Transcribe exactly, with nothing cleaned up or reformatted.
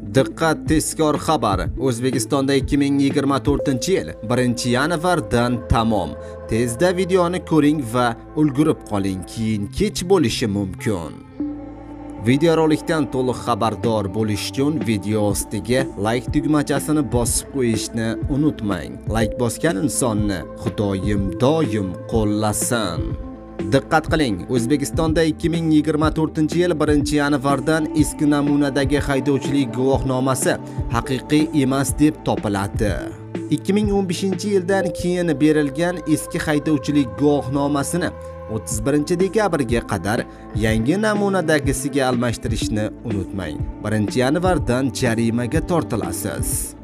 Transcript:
Diqqat, tezkor xabar. O'zbekistonda ikki ming yigirma to'rtinchi yil birinchi yanvardan tamom. Tezda videoni ko'ring va ulgurib qoling, keyin kech bo'lishi mumkin. Videorolikdan to'liq xabardor bo'lish uchun video ostiga like tugmachasini bosib qo'yishni unutmang. Like bosgan insonni Xudoyim doim qo'llasin. Diqqat qiling, O'zbekistonda ikki ming yigirma to'rtinchi yil birinchi yanvardan eski namunadagi haydovchilik guvohnomasi haqiqiy emas deb topiladi. ikki ming o'n beshinchi yildan keyin berilgan eski haydovchilik guvohnomasini o'ttiz birinchi dekabrga qadar yangi namunadagisiga almashtirishni unutmang. birinchi yanvardan jarimaga tortilasiz.